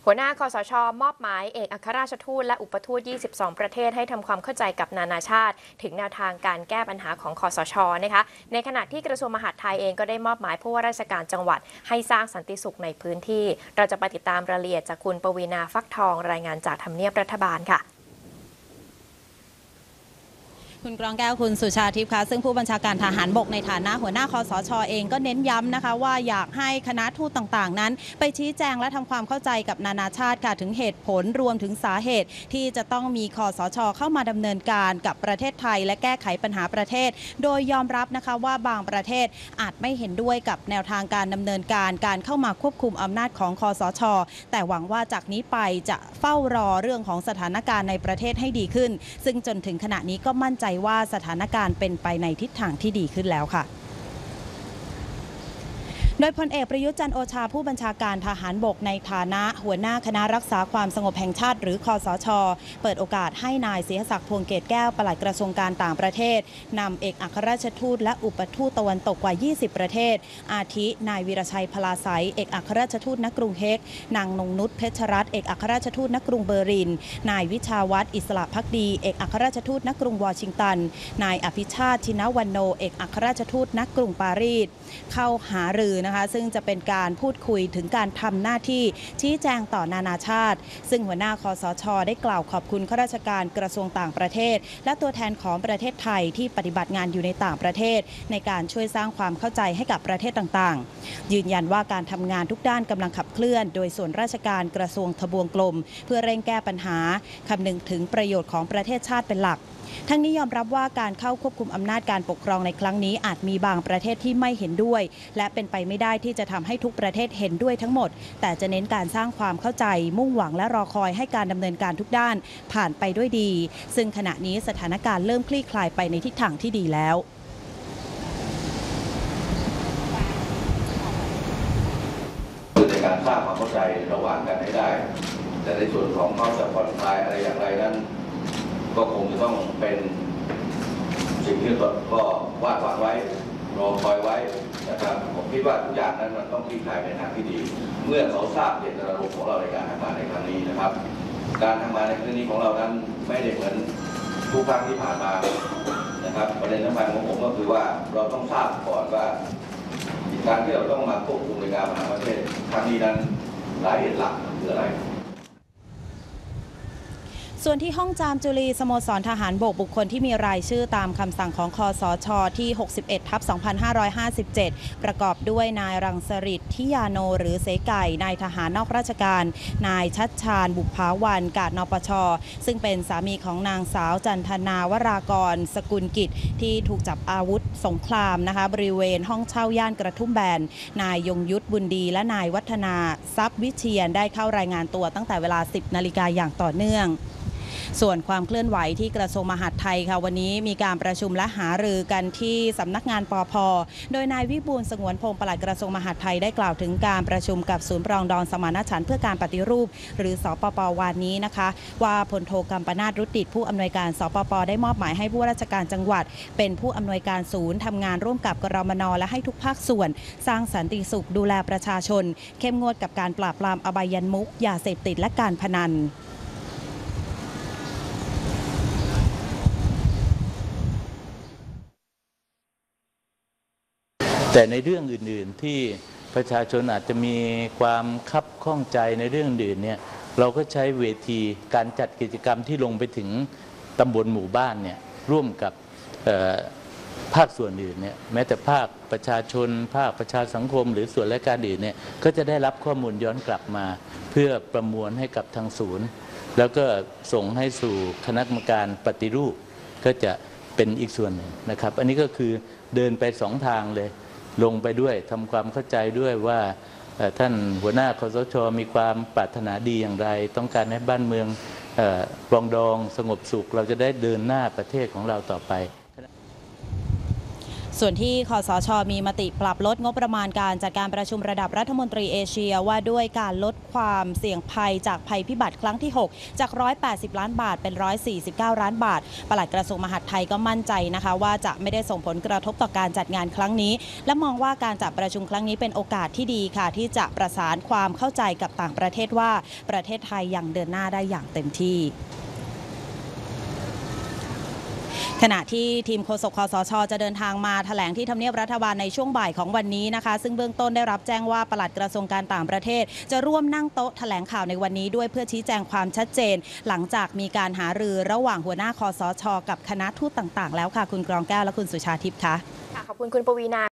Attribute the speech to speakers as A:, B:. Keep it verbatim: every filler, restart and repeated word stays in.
A: หัวหน้าคสช.มอบหมายเอกอัครราชทูตและอุปทูตยี่สิบสองประเทศให้ทำความเข้าใจกับนานาชาติถึงแนวทางการแก้ปัญหาของคสช.นะคะในขณะที่กระทรวงมหาดไทยเองก็ได้มอบหมายผู้ว่าราชการจังหวัดให้สร้างสันติสุขในพื้นที่เราจะไปติดตามรายละเอียดจากคุณปวีณาฟักทองรายงานจากทำเนียบรัฐบาลค่ะ
B: คุณกรองแก้วคุณสุชาทิพย์คะซึ่งผู้บัญชาการทหารบกในฐานะหัวหน้าคสช.เองก็เน้นย้ำนะคะว่าอยากให้คณะทูตต่างๆนั้นไปชี้แจงและทำความเข้าใจกับนานาชาติค่ะถึงเหตุผลรวมถึงสาเหตุที่จะต้องมีคสช.เข้ามาดำเนินการกับประเทศไทยและแก้ไขปัญหาประเทศโดยยอมรับนะคะว่าบางประเทศอาจไม่เห็นด้วยกับแนวทางการดำเนินการการเข้ามาควบคุมอำนาจของคสช.แต่หวังว่าจากนี้ไปจะเฝ้ารอเรื่องของสถานการณ์ในประเทศให้ดีขึ้นซึ่งจนถึงขณะนี้ก็มั่นใจว่าสถานการณ์การเป็นไปในทิศทางที่ดีขึ้นแล้วค่ะโดยพลเอกประยุทธ์จันทร์โอชาผู้บัญชาการทหารบกในฐานะหัวหน้าคณะรักษาความสงบแห่งชาติหรือคสช.เปิดโอกาสให้นายศรีศักดิ์พวงเกตแก้วปลัดกระทรวงการต่างประเทศนำเอกอัครราชทูตและอุปทูตตะวันตกกว่ายี่สิบประเทศอาทินายวีรชัยพลาไสเอกอัครราชทูตณกรุงเฮกนางนงนุชเพชรรัตน์เอกอัครราชทูตณกรุงเบอร์ลินนายวิชาวัฒน์อิสระภักดีเอกอัครราชทูตณกรุงวอชิงตันนายอภิชาติชินวันโนเอกอัครราชทูตณกรุงปารีสเข้าหารือนะคะซึ่งจะเป็นการพูดคุยถึงการทำหน้าที่ชี้แจงต่อนานาชาติซึ่งหัวหน้าคสช.ได้กล่าวขอบคุณข้าราชการกระทรวงต่างประเทศและตัวแทนของประเทศไทยที่ปฏิบัติงานอยู่ในต่างประเทศในการช่วยสร้างความเข้าใจให้กับประเทศต่างๆยืนยันว่าการทำงานทุกด้านกำลังขับเคลื่อนโดยส่วนราชการกระทรวงทบวงกลมเพื่อเร่งแก้ปัญหาคำนึงถึงประโยชน์ของประเทศชาติเป็นหลักทั้งนี้ยอมรับว่าการเข้าควบคุมอำนาจการปกครองในครั้งนี้อาจมีบางประเทศที่ไม่เห็นด้วยและเป็นไปไม่ได้ที่จะทำให้ทุกประเทศเห็นด้วยทั้งหมดแต่จะเน้นการสร้างความเข้าใจมุ่งหวังและรอคอยให้การดำเนินการทุกด้านผ่านไปด้วยดีซึ่งขณะนี้สถานการณ์เริ่มคลี่คลายไปในทิศทางที่ดีแล้ว
C: ในการสร้างความเข้าใจระหว่างกันให้ได้แต่ในส่วนของเขาจะผ่อนคลายอะไรอย่างไรนั้นก็คงจะต้องเป็นสิ่งที่ก็วาดหวังไว้รอคอยไว้นะครับผมคิดว่าทุกอย่างนั้นมันต้องคลี่คลายในทางที่ดีเมื่อเขาทราบเจตนารมณ์ของเราในการทำงานในครั้งนี้นะครับการทำงานในครั้งนี้ของเรานั้นไม่ได้เหมือนทุกครั้งที่ผ่านมานะครับประเด็นสำคัญของผมก็คือว่าเราต้องทราบก่อนว่าการที่เราต้องมาควบคุมในการบริหารประเทศครั้งนี้นั้นหลายเหตุหลักคืออะไร
B: ส่วนที่ห้องจามจุลีสโมสรทหารบกบุคคลที่มีรายชื่อตามคำสั่งของคสช.ที่ หกสิบเอ็ดทับสองพันห้าร้อยห้าสิบเจ็ด ประกอบด้วยนายรังสฤทธิ์ทิยาโนหรือเสไก่นายทหารนอกราชการนายชัดชาญบุภาวันกาดนปช.ซึ่งเป็นสามีของนางสาวจันทนาวรากรสกุลกิจที่ถูกจับอาวุธสงครามนะคะบริเวณห้องเช่าย่านกระทุ่มแบนนายยงยุทธบุญดีและนายวัฒนาทรัพย์วิเชียรได้เข้ารายงานตัวตั้งแต่เวลา สิบนาฬิกาอย่างต่อเนื่องส่วนความเคลื่อนไหวที่กระทรวงมหาดไทยค่ะวันนี้มีการประชุมและหารือกันที่สำนักงานปภ.โดยนายวิบูลย์สงวนพงษ์ปลัดกระทรวงมหาดไทยได้กล่าวถึงการประชุมกับศูนย์ปรองดองสมานฉันท์เพื่อการปฏิรูปหรือสปป.วันนี้นะคะว่าพลโทกัมปนาทรุตติผู้อำนวยการสปป.ได้มอบหมายให้ผู้ราชการจังหวัดเป็นผู้อำนวยการศูนย์ทำงานร่วมกับกรมน.และให้ทุกภาคส่วนสร้างสันติสุขดูแลประชาชนเข้มงวดกับการปราบปรามอบายมุขยาเสพติดและการพนัน
D: แต่ในเรื่องอื่นๆที่ประชาชนอาจจะมีความคับข้องใจในเรื่องอื่นเนี่ยเราก็ใช้เวทีการจัดกิจกรรมที่ลงไปถึงตำบลหมู่บ้านเนี่ยร่วมกับภาคส่วนอื่นเนี่ยแม้แต่ภาคประชาชนภาคประชาสังคมหรือส่วนราชการอื่นเนี่ยก็จะได้รับข้อมูลย้อนกลับมาเพื่อประมวลให้กับทางศูนย์แล้วก็ส่งให้สู่คณะกรรมการปฏิรูปก็จะเป็นอีกส่วนหนึ่งนะครับอันนี้ก็คือเดินไปสองทางเลยลงไปด้วยทำความเข้าใจด้วยว่าท่านหัวหน้าคสช.มีความปรารถนาดีอย่างไรต้องการให้บ้านเมืองปรองดองสงบสุขเราจะได้เดินหน้าประเทศของเราต่อไป
B: ส่วนที่คสช.มีมติปรับลดงบประมาณการจัดการประชุมระดับรัฐมนตรีเอเชียว่าด้วยการลดความเสี่ยงภัยจากภัยพิบัติครั้งที่ หก จาก หนึ่งร้อยแปดสิบ ล้านบาทเป็น หนึ่งร้อยสี่สิบเก้า ล้านบาทปลัดกระทรวงมหาดไทยก็มั่นใจนะคะว่าจะไม่ได้ส่งผลกระทบต่อการจัดงานครั้งนี้และมองว่าการจัดประชุมครั้งนี้เป็นโอกาสที่ดีค่ะที่จะประสานความเข้าใจกับต่างประเทศว่าประเทศไทยยังเดินหน้าได้อย่างเต็มที่ขณะที่ทีมโฆษกคสช.จะเดินทางมาแถลงที่ทำเนียบรัฐบาลในช่วงบ่ายของวันนี้นะคะซึ่งเบื้องต้นได้รับแจ้งว่าปลัดกระทรวงการต่างประเทศจะร่วมนั่งโต๊ะแถลงข่าวในวันนี้ด้วยเพื่อชี้แจงความชัดเจนหลังจากมีการหารือระหว่างหัวหน้าคสช.กับคณะทูตต่างๆแล้วค่ะคุณกรองแก้วและคุณสุชาทิพย์ค่ะ
A: ขอบคุณคุณปวีณา